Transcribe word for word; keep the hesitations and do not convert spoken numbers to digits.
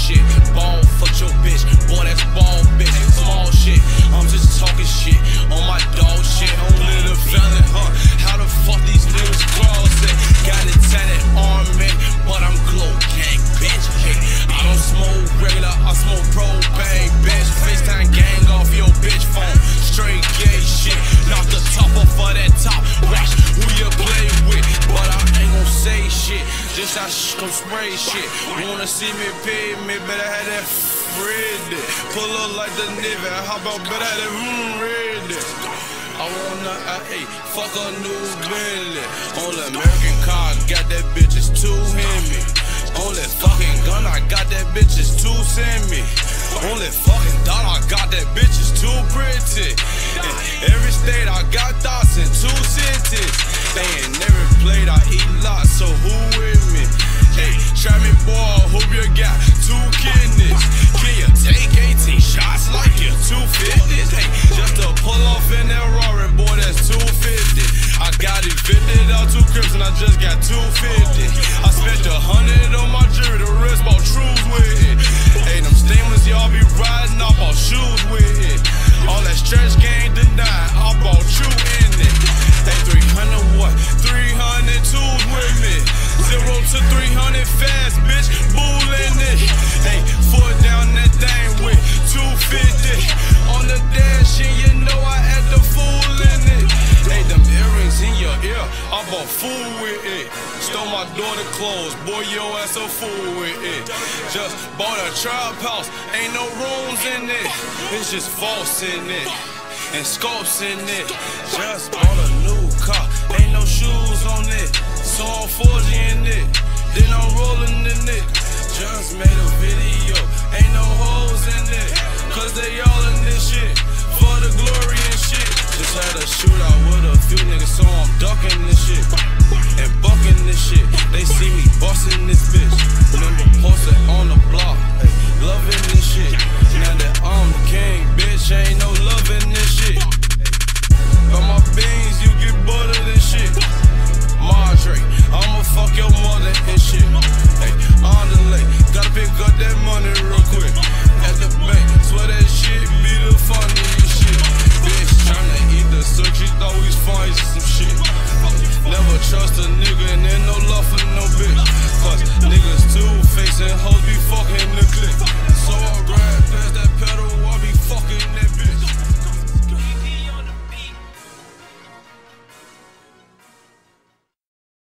shit. Ball, fuck your bitch. Boy, that's ball, bitch. Small shit. I'm just talking shit on my dog shit. Only the felon, huh? How the fuck these niggas cross it? Got it tatted arm, man, but I'm glow gang, bitch. Hey, I don't smoke regular, I smoke propane, bitch. FaceTime gang off your bitch phone. Straight gay shit. Knock the top off of that top. Watch who you play with, but I ain't gon' say shit. Just I sh come spray shit. Wanna see me pay me, better have that ready. Pull up like the nigga, how about better have that mm, ready? I wanna, uh, hey, fuck a new Bentley. Only American car, got that bitch is too heavy. Only fucking gun, I got that bitch is too semi. Only fucking dollar, I got that bitch is too pretty. In every state, I got thoughts in two cities. They in every plate, I eat lots, so who with me? Hey, try me, boy, hope you got two kidneys. Can you take eighteen shots like you're two fifties? Hey, just to pull off in that Rari, boy, that's two fifty. I got it fifty out two crips and I just got two fifty. I spent a hundred on my jewelry, the rest bought trues with it. Hey, them stainless, y'all be riding, I bought shoes with it. All that stretch game denied, I bought you in it. Hey, three hundred what? three hundred twos with me. Zero to three hundred fast, bitch, bullin' it. Hey, foot down that thing with two fifty. On the dash, and you know I had the fool in it. Hey, them earrings in your ear, I bought fool with it. Stole my daughter clothes, boy, your ass a fool with it. Just bought a trap house, ain't no rooms in it. It's just false in it, and scopes in it. Just bought a new car, ain't no shoes on it. So I'm forging it, then I'm rolling in it. Just made a video, ain't no hoes in it. Cause they all in this shit, for the glory and shit. Just had a shootout with a few niggas, so I'm ducking this shit and bucking this shit. They see me busting this bitch. Remember posted on the block, ay, loving this shit. Now that I'm the king, bitch, ain't no loving this shit. Got my beans, you get buttered and shit. Madre, I'ma fuck your mother and shit. Hey, on the lake, gotta pick up that money real quick. At the bank, swear that shit be the funniest shit. Bitch tryna eat the suck, she thought we was fine, some shit. Never trust a nigga and ain't no love for no bitch.